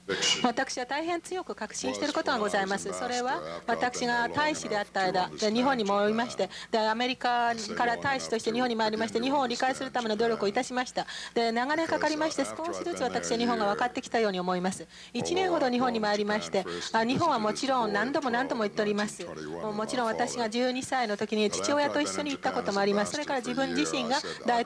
私は大変強く確信していることがございます。それは私が大使であった間で日本にもおりまして、でアメリカから大使として日本に参りまして、日本を理解するための努力をいたしました。で長年かかりまして、少しずつ私は日本が分かってきたように思います。1年ほど日本に参りまして、日本はもちろん何度も言っております。もちろん私が12歳の時に父親と一緒に行ったこともあります。それから自分自身が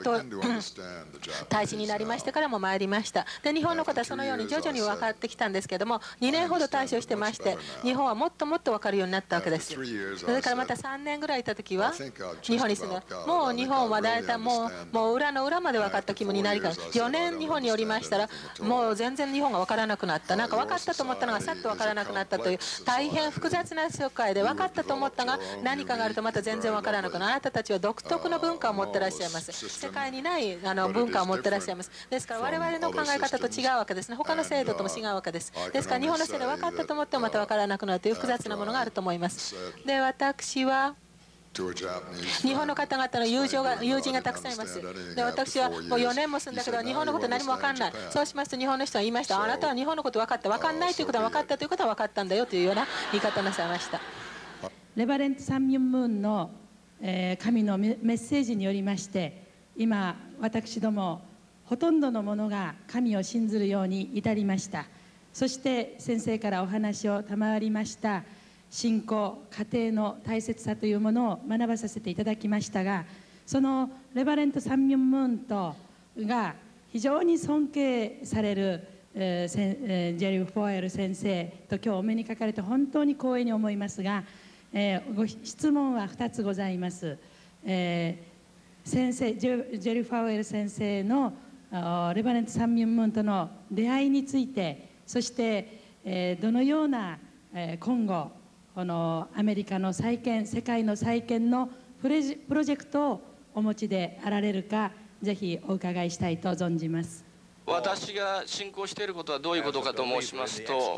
大使になりましてからも参りました。で日本のことはそのように徐々に分かってきたんですけども、2年ほど大使をしてまして、日本はもっともっと分かるようになったわけです。それからまた3年ぐらいいた時は日本に住んで、もう日本は大体もう裏の裏まで分かった気分になりから、4年日本におりましたら、もう全然日本が分からなくなった。なんか分かったと思ったのがさっと分からなくなったという、大変複雑な世界で、分かったと思ったが何かがあるとまた全然分からなくなる。あなたたちは独特の文化を持ってらっしゃいます。世界にない文化を持ってらっしゃいます。ですから我々の考え方と違うわけですね。他の制度とも違うわけです。ですから日本の制度分かったと思ってもまた分からなくなるという複雑なものがあると思います。で私は日本の方々の友人がたくさんいます。で私はもう4年も住んだけど日本のこと何も分かんない。そうしますと日本の人は言いました。あなたは日本のこと分かった。分かんないということは分かったということは分かったんだよというような言い方をなさいました。 レバレント・サンミュン・ムーンの神のメッセージによりまして、今私どもほとんどのものが神を信ずるように至りました。そして先生からお話を賜りました信仰、家庭の大切さというものを学ばさせていただきましたが、そのレバレント・サンミュン・ムーンとが非常に尊敬されるジェリー・フォーエル先生と今日お目にかかれて本当に光栄に思いますが、ご質問は2つございます。先生ジェリー・ファウエル先生のレバレント・サンミュン・ムーンとの出会いについて、そしてどのような今後このアメリカの再建、世界の再建のプロジェクトをお持ちであられるか、ぜひお伺いしたいと存じます。 私が信仰していることはどういうことかと申しますと、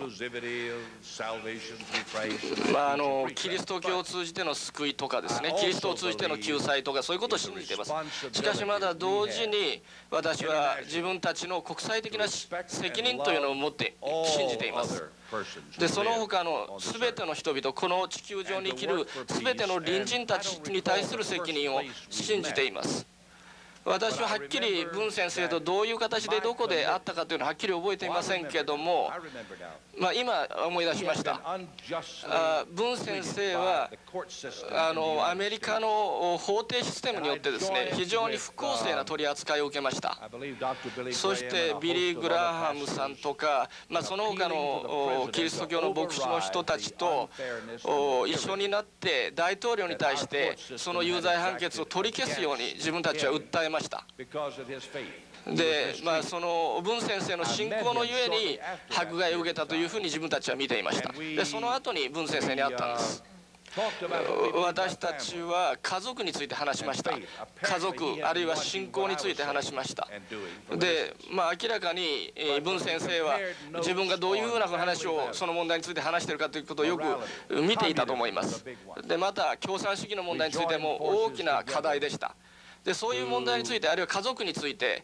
キリスト教を通じての救いとかですね、キリストを通じての救済とか、そういうことを信じています。しかしまだ同時に私は自分たちの国際的な責任というのを持って信じています。でその他の全ての人々、この地球上に生きる全ての隣人たちに対する責任を信じています。私ははっきり文先生とどういう形でどこで会ったかというのははっきり覚えていませんけども、今思い出しました。文先生はアメリカの法廷システムによってですね、非常に不公正な取り扱いを受けました。そしてビリー・グラハムさんとか、その他のキリスト教の牧師の人たちと一緒になって大統領に対してその有罪判決を取り消すように自分たちは訴えました。でその文先生の信仰のゆえに迫害を受けたというふうに自分たちは見ていました。でその後に文先生に会ったんです。私たちは家族について話しました。家族あるいは信仰について話しました。で明らかに文先生は自分がどういうふうな話をその問題について話しているかということをよく見ていたと思います。でまた共産主義の問題についても大きな課題でした。でそういう問題について、あるいは家族について、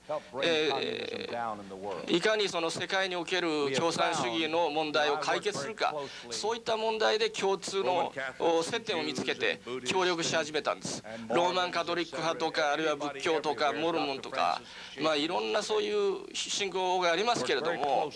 いかにその世界における共産主義の問題を解決するか、そういった問題で共通の接点を見つけて協力し始めたんです。ローマンカトリック派とか、あるいは仏教とかモルモンとか、いろんなそういう信仰がありますけれども、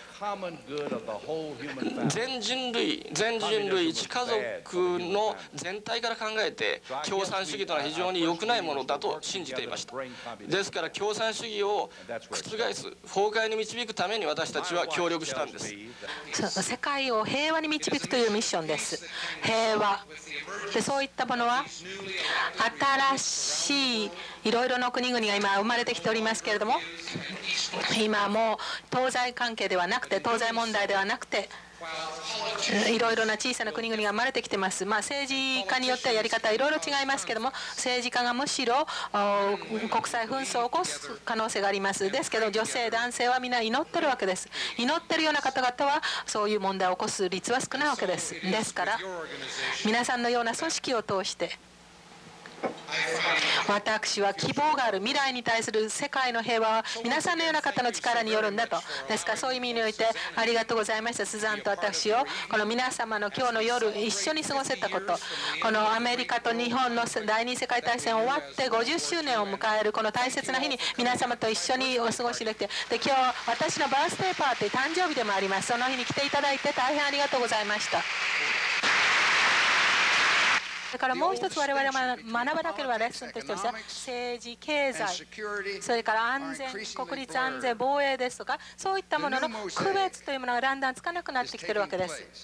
全人類一家族の全体から考えて共産主義というのは非常に良くないものだと信じていました。ですから共産主義を覆す、崩壊に導くために私たちは協力したんです。 世界を平和に導くというミッションです。平和で、そういったものは新しいいろいろな国々が今生まれてきておりますけれども、今もう東西関係ではなくて、東西問題ではなくて、いろいろな小さな国々が生まれてきてます。政治家によってはやり方はいろいろ違いますけども、政治家がむしろ国際紛争を起こす可能性があります。ですけど女性男性はみんな祈ってるわけです。祈ってるような方々はそういう問題を起こす率は少ないわけです。ですから皆さんのような組織を通して私は希望がある未来に対する世界の平和は皆さんのような方の力によるんだと。ですからそういう意味においてありがとうございました。スザンと私をこの皆様の今日の夜一緒に過ごせたこと、このアメリカと日本の第二次世界大戦終わって50周年を迎えるこの大切な日に皆様と一緒にお過ごしできて、で今日私のバースデーパーティー誕生日でもあります。その日に来ていただいて大変ありがとうございました。それからもう一つ我々が学ばなければレッスンとしては政治、経済、それから安全、国立安全、防衛ですとかそういったものの区別というものがだんだんつかなくなってきているわけです。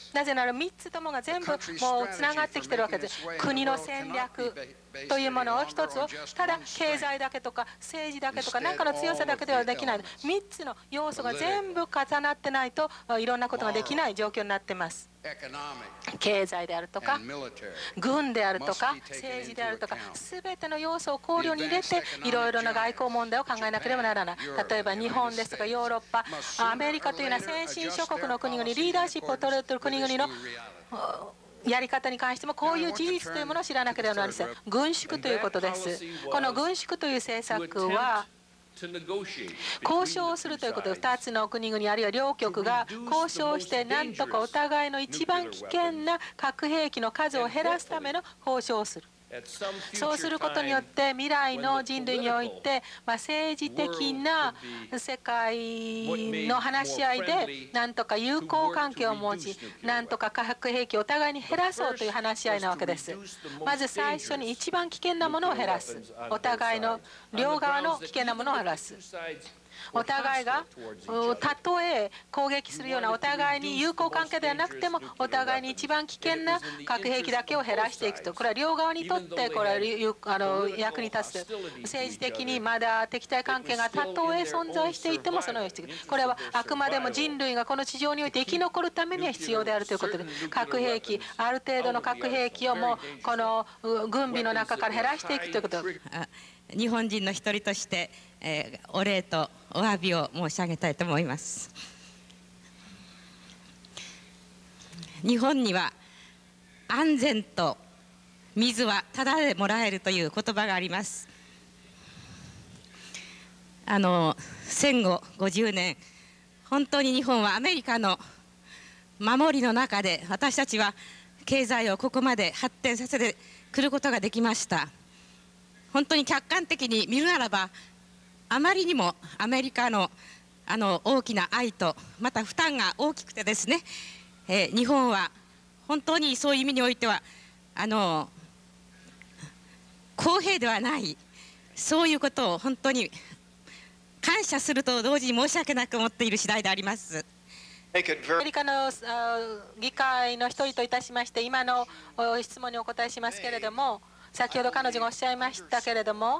なぜなら3つともが全部もうつながってきているわけです。国の戦略というものを一つをただ経済だけとか政治だけとか何かの強さだけではできない。3つの要素が全部重なってないといろんなことができない状況になっています。経済であるとか軍であるとか政治であるとか全ての要素を考慮に入れていろいろな外交問題を考えなければならない。例えば日本ですとかヨーロッパ、アメリカというような先進諸国の国々、リーダーシップを取れている国々のやり方に関してもこういう事実というものを知らなければなりません。軍縮ということです。この軍縮という政策は交渉をするということで2つの国々あるいは両国が交渉してなんとかお互いの一番危険な核兵器の数を減らすための交渉をする。そうすることによって未来の人類において政治的な世界の話し合いでなんとか友好関係を持ちなんとか核兵器をお互いに減らそうという話し合いなわけです。まず最初に一番危険なものを減らす。お互いの両側の危険なものを減らす。お互いがたとえ攻撃するようなお互いに友好関係ではなくてもお互いに一番危険な核兵器だけを減らしていくと、これは両側にとってこれは役に立つ。政治的にまだ敵対関係がたとえ存在していてもそのようにしていく。これはあくまでも人類がこの地上において生き残るためには必要であるということで、核兵器ある程度の核兵器をもうこの軍備の中から減らしていくということ。 日本人の一人として、お礼とお詫びを申し上げたいと思います。日本には安全と水はタダでもらえるという言葉があります。戦後50年本当に日本はアメリカの守りの中で私たちは経済をここまで発展させてくることができました。本当に客観的に見るならばあまりにもアメリカの大きな愛とまた負担が大きくてですね、日本は本当にそういう意味においては公平ではないそういうことを本当に感謝すると同時に申し訳なく思っている次第であります。 アメリカの議会の一人といたしまして今の質問にお答えしますけれども、先ほど彼女がおっしゃいましたけれども、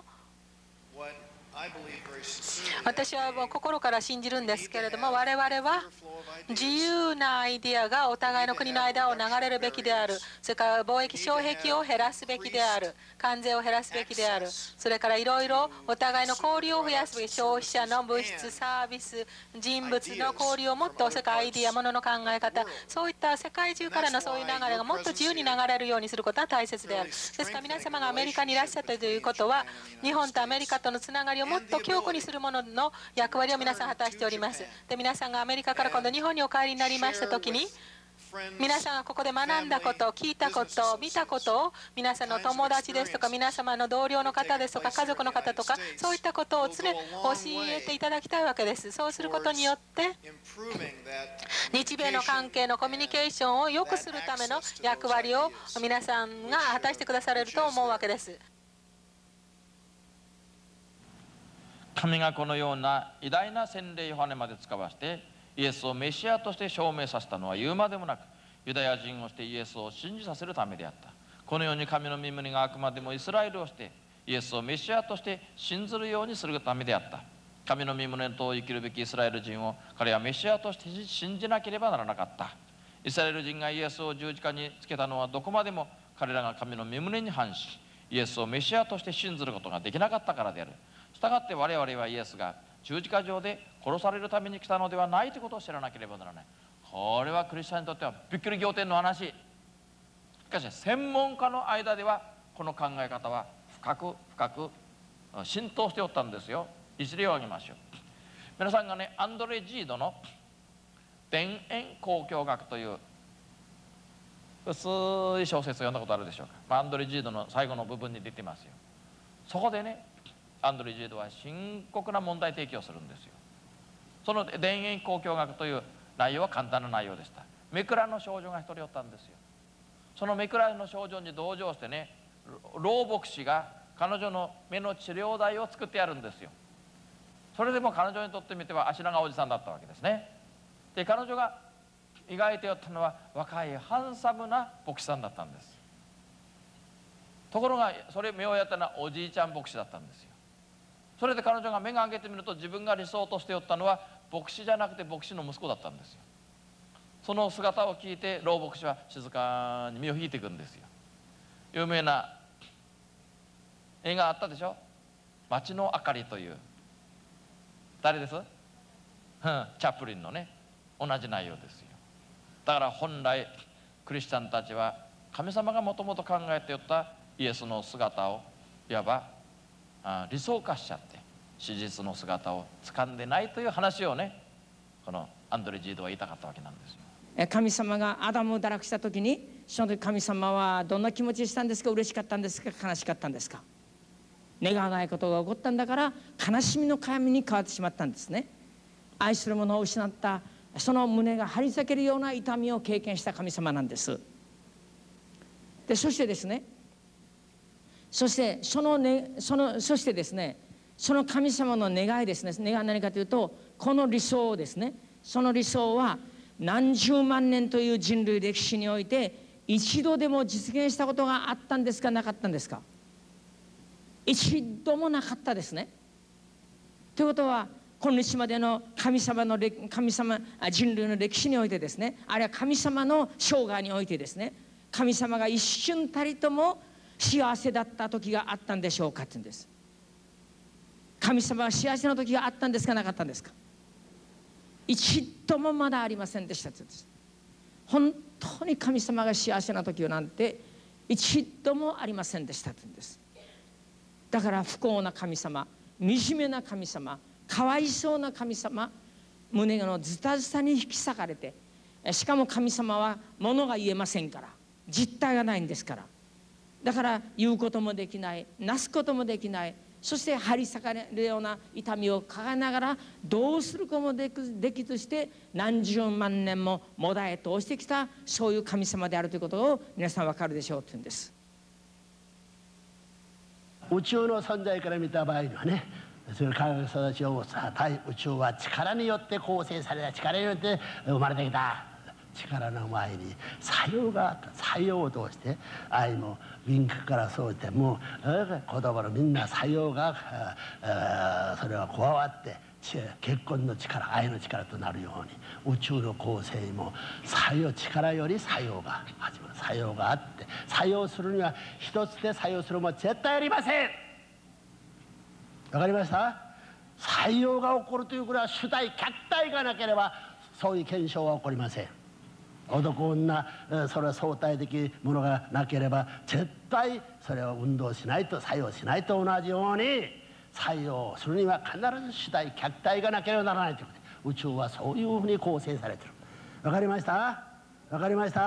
私はもう心から信じるんですけれども、我々は自由なアイデアがお互いの国の間を流れるべきである。それから貿易障壁を減らすべきである。関税を減らすべきである。それからいろいろお互いの交流を増やすべき。消費者の物質、サービス、人物の交流をもっと世界アイデア、ものの考え方、そういった世界中からのそういう流れがもっと自由に流れるようにすることは大切である。ですから皆様がアメリカにいらっしゃったということは、日本とアメリカとのつながりをもっと強固にするものの役割を皆さん果たしております。で、皆さんがアメリカから今度日本にお帰りになりましたときに、皆さんがここで学んだこと、聞いたこと、見たことを皆さんの友達ですとか皆様の同僚の方ですとか家族の方とかそういったことを常に教えていただきたいわけです。そうすることによって日米の関係のコミュニケーションを良くするための役割を皆さんが果たしてくだされると思うわけです。 神がこのような偉大な洗礼ヨハネまで使わしてイエスをメシアとして証明させたのは言うまでもなくユダヤ人をしてイエスを信じさせるためであった。このように神の御胸があくまでもイスラエルをしてイエスをメシアとして信ずるようにするためであった。神の御胸と生きるべきイスラエル人を彼はメシアとして信じなければならなかった。イスラエル人がイエスを十字架につけたのはどこまでも彼らが神の御胸に反しイエスをメシアとして信ずることができなかったからである。したがって我々はイエスが十字架上で殺されるために来たのではないということを知らなければならない。これはクリスチャンにとってはびっくり仰天の話。しかし専門家の間ではこの考え方は深く深く浸透しておったんですよ。一例を挙げましょう。皆さんがね、アンドレ・ジードの田園交響楽という薄い小説を読んだことあるでしょうか。アンドレ・ジードの最後の部分に出てますよ。そこでね、アンドレ・ジードは深刻な問題提起をするんですよ。その田園交響楽という内容は簡単な内容でした。メクラの少女が一人おったんですよ。そのメクラの少女に同情してね、老牧師が彼女の目の治療代を作ってやるんですよ。それでも彼女にとってみては足長おじさんだったわけですね。で、彼女が描いておったのは若いハンサムな牧師さんだったんです。ところがそれ目をやったのはおじいちゃん牧師だったんですよ。それで彼女が目が開けてみると、自分が理想としておったのは牧師じゃなくて牧師の息子だったんですよ。その姿を聞いて老牧師は静かに身を引いていくんですよ。有名な映画あったでしょ、街の明かりという。誰です？チャップリンのね、同じ内容ですよ。だから本来クリスチャンたちは神様がもともと考えておったイエスの姿をいわば理想化しちゃって史実の姿を掴んでないという話をね、このアンドレ・ジードは言いたかったわけなんですよ。 神様がアダムを堕落した時に、その時神様はどんな気持ちでしたんですか？嬉しかったんですか？悲しかったんですか？願わないことが起こったんだから悲しみの神に変わってしまったんですね。愛する者を失ったその胸が張り裂けるような痛みを経験した神様なんです。で、そしてですね、そしてですね、その神様の願いですね、願いは何かというと、この理想をですね、その理想は何十万年という人類歴史において一度でも実現したことがあったんですか、なかったんですか？一度もなかったですね。ということは、今日までの人類の歴史においてですね、あるいは神様の生涯においてですね、神様が一瞬たりとも幸せだった時があったんでしょうかって言うんです。神様は幸せな時があったんですか、なかったんですか？一度もまだありませんでしたって言うんです。本当に神様が幸せな時なんて一度もありませんでしたって言うんです。だから不幸な神様、惨めな神様、かわいそうな神様、胸のズタズタに引き裂かれて、しかも神様は物が言えませんから、実体がないんですから、だから言うこともできない、なすこともできない、そして張り裂かれるような痛みを抱えながらどうすることもできずして何十万年ももだえ通してきた、そういう神様であるということを皆さん分かるでしょうというんです。 宇宙の存在から見た場合にはね、それ科学者たちを対宇宙は力によって構成された、力によって生まれてきた。力の前に作用があった。作用を通して愛も輪郭からそうしてもう言葉のみんな作用がそれは加わって結婚の力、愛の力となるように、宇宙の構成も作用、力より作用が始まる。作用があって、作用するには一つで作用するも絶対ありません。わかりました？作用が起こるというこれは主体、客体がなければそういう現象は起こりません。男女、それは相対的ものがなければ絶対それを運動しないと、作用しないと同じように、作用するには必ず主体、客体がなければならないということで、宇宙はそういうふうに構成されている。わかりました？わかりました？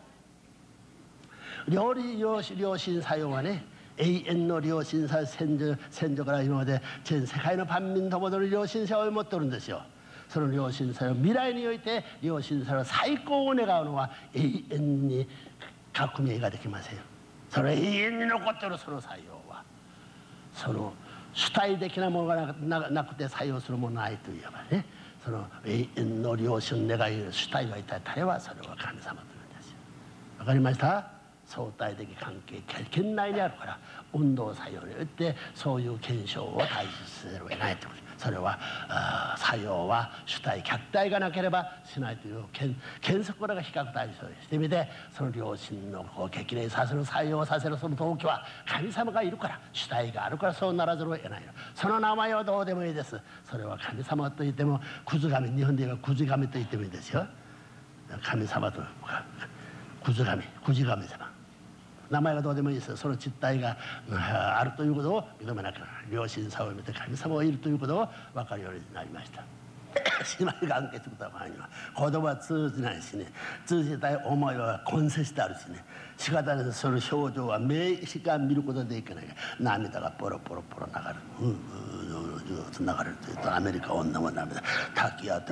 良心作用はね、永遠の良心作用、先祖から今まで全世界の万民ともどる良心作用を持っておるんですよ。その良心作用、未来において良心作用最高を願うのは永遠に革命ができません。それ永遠に残っているその作用は、その主体的なものがなくて作用するものないといえばね、その永遠の良心願い主体がいた誰はそれは神様というんですよ。わかりました？相対的関係圏内にあるから、運動作用によってそういう現象を対峙せざるを得ないということ。それは作用は主体、客体がなければしないという原則が比較対象にしてみて、その良心の激励させる、作用させるその動機は神様がいるから、主体があるからそうならざるを得ないの。その名前はどうでもいいです。それは神様といってもクズ神、日本で言えばクズ神と言ってもいいですよ。神様とクズ神、クジ神様、 名前がどうでもいいですよ。その実態があるということを認めなきゃならない。良心さを見て神様がいるということを分かるようになりました。姉妹関係という場合には言葉は通じないしね、通じたい思いは根節してあるしね、仕方ない。その表情は目しか見ることでいけない。涙がポロポロポロ流れる、ずっと流れるというと、アメリカ女も涙、滝あって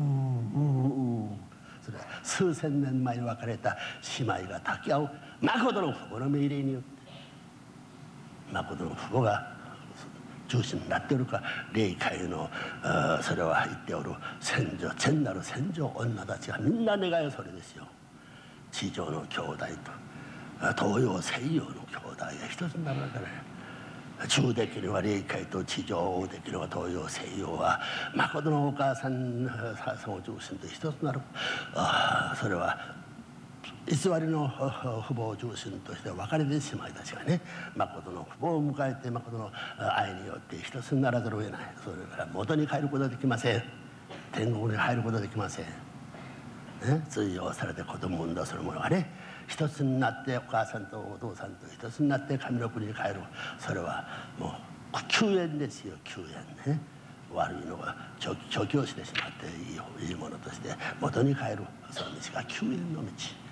それは数千年前に別れた姉妹が抱き合う誠の父母の命令によって、誠の父母が中心になっておるか、霊界のそれは言っておる戦場、善なる戦場女たちがみんな願いはそれですよ。地上の兄弟と東洋西洋の兄弟が一つになるわけね。中できるは霊界と地上をできるは東洋西洋は誠のお母さんを中心と一つになる。それは偽りの父母を中心として別れてしまいたちがね、誠の父母を迎えて誠の愛によって一つにならざるを得ない。それから元に帰ることはできません。天国に入ることはできません。追養されて子供を産んだそのものがね、一つになってお母さんとお父さんと一つになって神の国に帰る。それはもう救援ですよ、救援ね。悪いのが除去してしまっていいものとして元に帰る、その道が救援の道。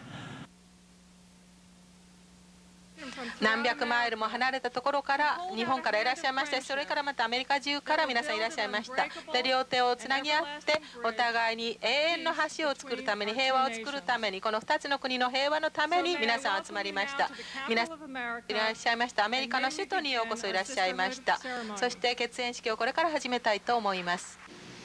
何百マイルも離れたところから日本からいらっしゃいました。それからまたアメリカ中から皆さんいらっしゃいました。で、両手をつなぎ合ってお互いに永遠の橋を作るために、平和を作るために、この2つの国の平和のために皆さん集まりました。皆さんいらっしゃいました。アメリカの首都にようこそいらっしゃいました。そして血縁式をこれから始めたいと思います。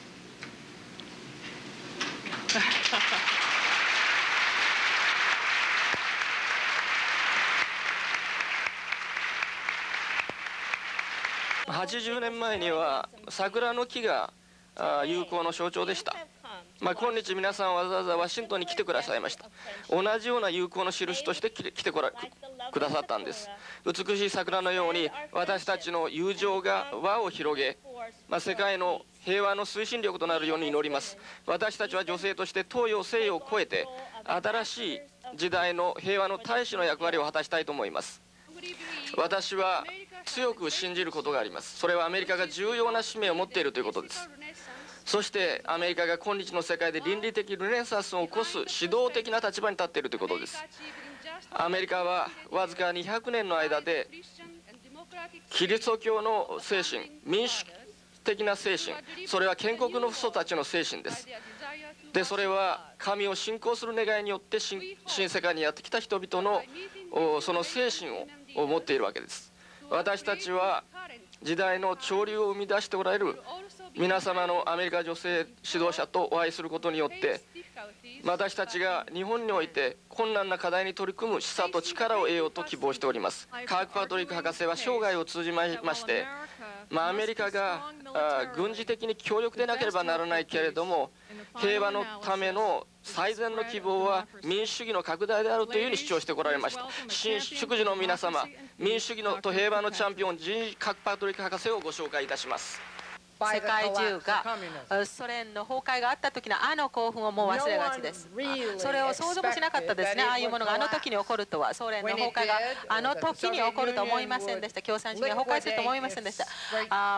80年前には桜の木が友好の象徴でした。今日皆さんわざわざワシントンに来てくださいました。同じような友好の印として来てくださったんです。美しい桜のように私たちの友情が輪を広げ、世界の平和の推進力となるように祈ります。私たちは女性として東洋西洋を超えて新しい時代の平和の大使の役割を果たしたいと思います。私は強く信じることがあります。それはアメリカが重要な使命を持っているということです。そしてアメリカが今日の世界で倫理的ルネサンスを起こす指導的な立場に立っているということです。アメリカはわずか200年の間でキリスト教の精神、民主的な精神、それは建国の父祖たちの精神です。で、それは神を信仰する願いによって新世界にやってきた人々のその精神を持っているわけです。私たちは時代の潮流を生み出しておられる皆様のアメリカ女性指導者とお会いすることによって、私たちが日本において困難な課題に取り組む示唆と力を得ようと希望しております。カーク・パトリック博士は生涯を通じまして、アメリカが軍事的に強力でなければならないけれども、平和のための最善の希望は民主主義の拡大であるというふうに主張してこられました。新祝辞の皆様、民主主義のと平和のチャンピオン、カーク・パトリック博士をご紹介いたします。 世界中がソ連の崩壊があった時の興奮をもう忘れがちです。それを想像もしなかったですね。ああいうものがの時に起こるとは、ソ連の崩壊がの時に起こると思いませんでした。共産主義が崩壊すると思いませんでした。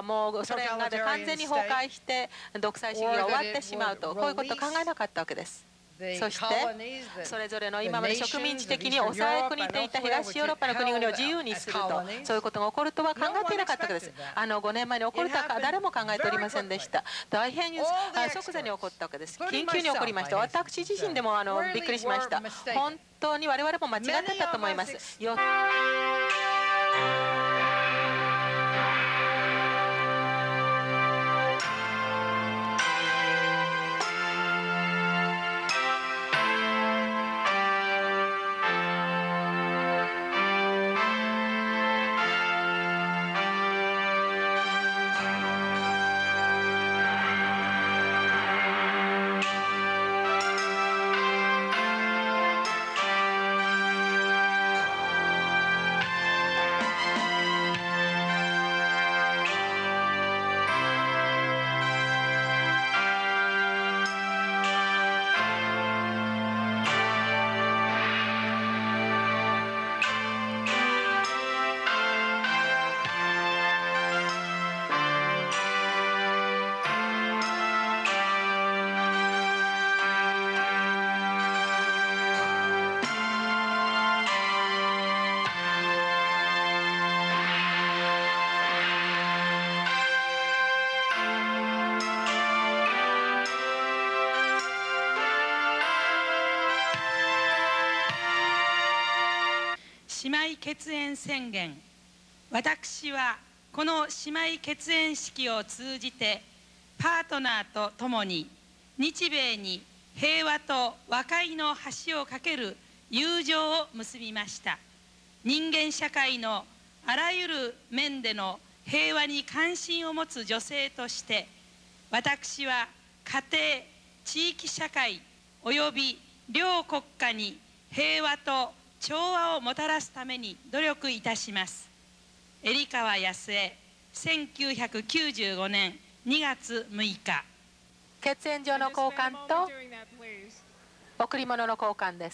もうソ連が完全に崩壊して独裁主義が終わってしまうと、こういうことを考えなかったわけです。そしてそれぞれの今まで植民地的に抑え込んでいた東ヨーロッパの国々を自由にすると、そういうことが起こるとは考えていなかったわけです。5年前に起こるとは誰も考えておりませんでした。大変即座に起こったわけです。緊急に起こりました。私自身でもびっくりしました。本当に我々も間違ってたと思います。 姉妹血縁宣言。私はこの姉妹血縁式を通じてパートナーと共に日米に平和と和解の橋を架ける友情を結びました。人間社会のあらゆる面での平和に関心を持つ女性として、私は家庭、地域社会および両国家に平和と調和をもたらすために努力いたします。入川康江、1995年2月6日。 血縁上の交換と贈り物の交換です。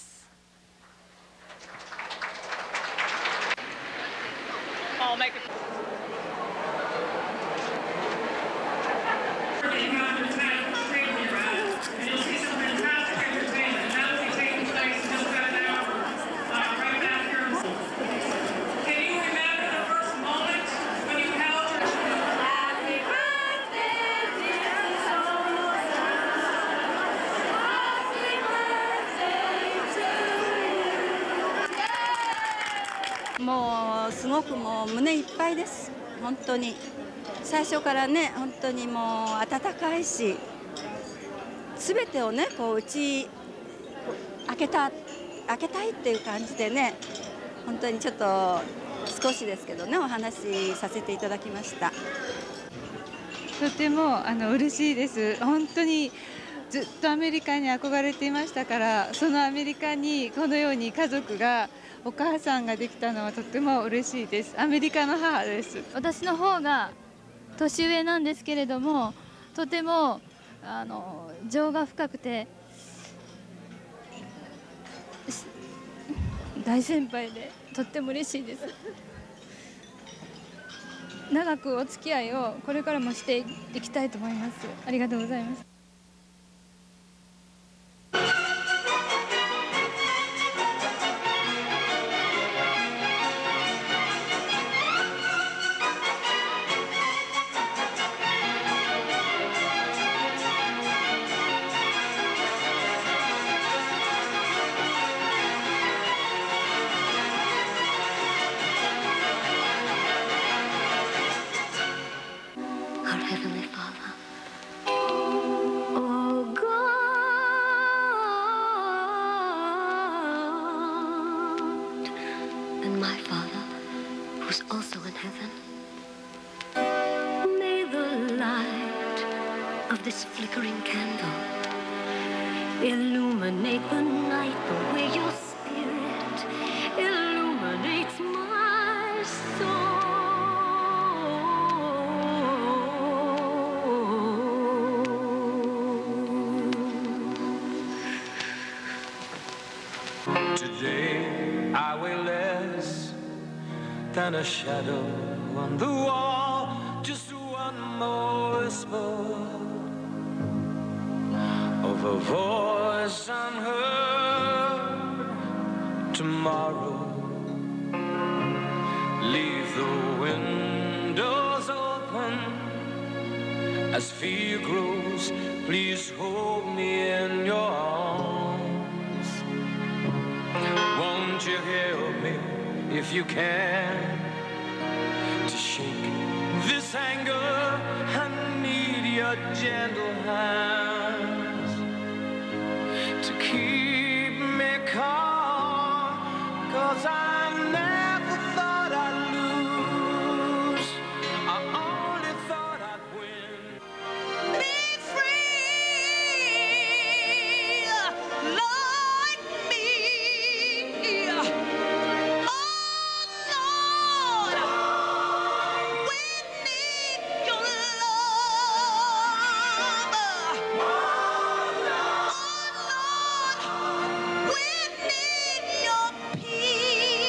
もうすごくもう胸いっぱいです。本当に最初からね、本当にもう温かいし、全てをねこう開けたいっていう感じでね、本当にちょっと少しですけどねお話しさせていただきました。 とても嬉しいです。本当にずっとアメリカに憧れていましたから、そのアメリカにこのように家族がお母さんができたのはとても嬉しいです。アメリカの母です。 私の方が年上なんですけれども、とても情が深くて大先輩でとっても嬉しいです。長くお付き合いをこれからもしていきたいと思います。ありがとうございます。 Illuminate the night the way your spirit illuminates my soul. Today I weigh less than a shadow on the wall, just one more whisper of a voice unheard. Tomorrow, leave the windows open. As fear grows, please hold me in your arms. Won't you help me if you can to shake this anger? I need your gentle hands to keep me calm, 'cause I never thought I'd lose, I only thought I'd win. Be free like me. Oh Lord, we need your love. Oh Lord, we need your peace.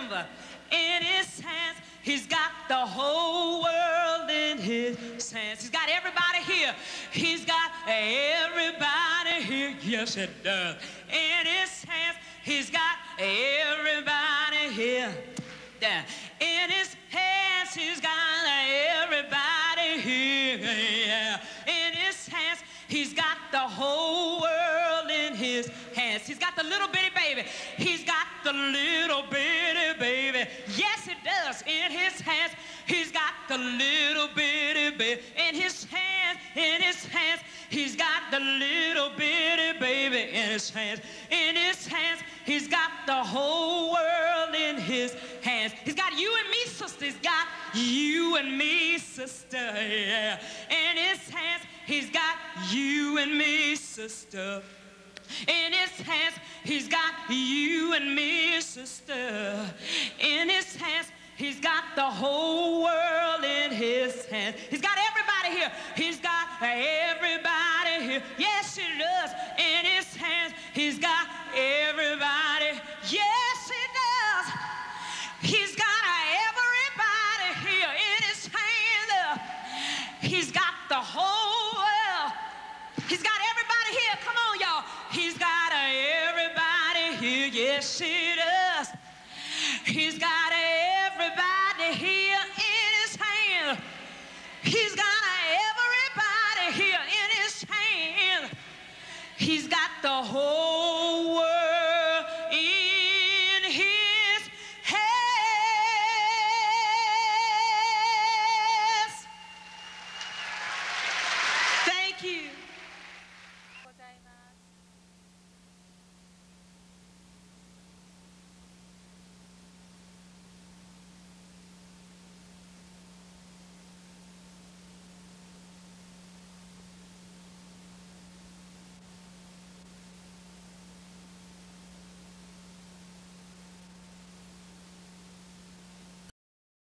river in his hands. He's got the whole world in his hands. He's got everybody here. He's got everybody here. Yes, it does. In his hands, he's got everybody here. Yeah. In his hands, he's got everybody here. Yeah. In his hands, he's got the whole world in his hands. He's got the little bitty baby. He's got the little bitty baby. Yes, it does. In his hands, he's got the little bitty baby. In his hands, he's got the little bitty baby. In his hands, he's got the whole world in his hands. He's got you and me, sister. He's got you and me, sister. Yeah. In his hands, he's got you and me, sister. In his hands, he's got you and me, sister. In his hands, he's got the whole world in his hands. He's got everybody here. He's got everybody here. Yes, he does. In his hands, he's got everybody. Yes, he does. He's got everybody here in his hands. He's got the whole world. He's got everybody here. Come on, y'all. He's got everybody here. Yes, he does. He's got everybody here in his hand. He's got everybody here in his hand. He's got the whole